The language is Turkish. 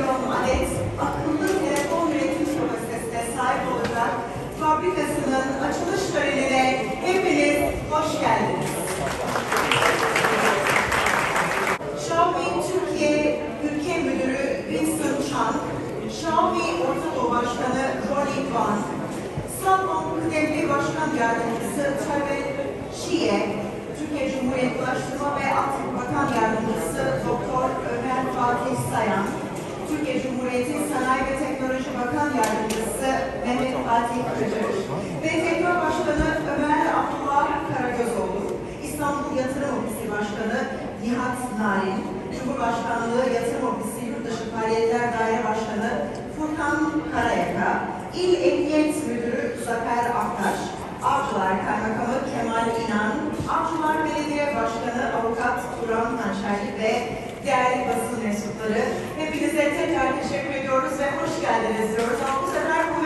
milyon adet akıllı telefon üretim kapasitesine sahip olacak fabrikasının açılış törenine hepiniz hoş geldiniz. Xiaomi Türkiye Ülke Müdürü Winston Chang, Xiaomi Orta Doğu Başkanı Ronnie Wang, Samsung Kıdemli Başkan Yardımcısı Tayyip Şiye, Türkiye Cumhuriyeti Ulaştırma ve Altyapı Bakan Yardımcısı Doktor Ömer Fatih Sayan, Türkiye Cumhuriyeti Sanayi ve Teknoloji Bakan Yardımcısı Mehmet Fatih Kıcır, BTK Başkanı Ömer Abdullah Karagözoğlu, İstanbul Yatırım Ofisi Başkanı Nihat Narin, Cumhurbaşkanlığı Yatırım Ofisi Yurtdışı Faaliyetler Daire Başkanı Furkan Karayaka, İl Emniyet Müdürü Zafer Aktaş, Avcılar Kaymakamı Kemal İnan, Avcılar Belediye Başkanı Avukat Turan Hançerli ve değerli basın mensupları, hepinize tekrar teşekkür ediyoruz ve hoş geldiniz diyoruz. Ama bu sefer